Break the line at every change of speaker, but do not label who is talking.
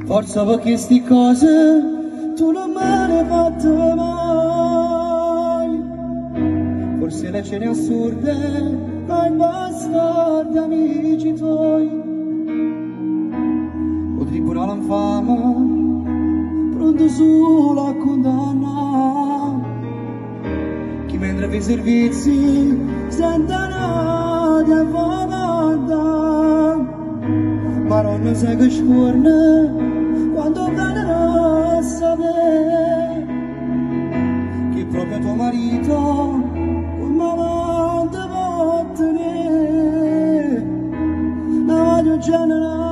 Forza perché sti cose tu non me le hai fatte mai. Forse le cene assurde ai bastardi amici tuoi. O tribunale infame pronto solo a condannare chi mentre fa i servizi sentono di avvocata. Ma non sai che scorne quando vengono a sapere che proprio tuo marito con amante può tenere la voglio generare.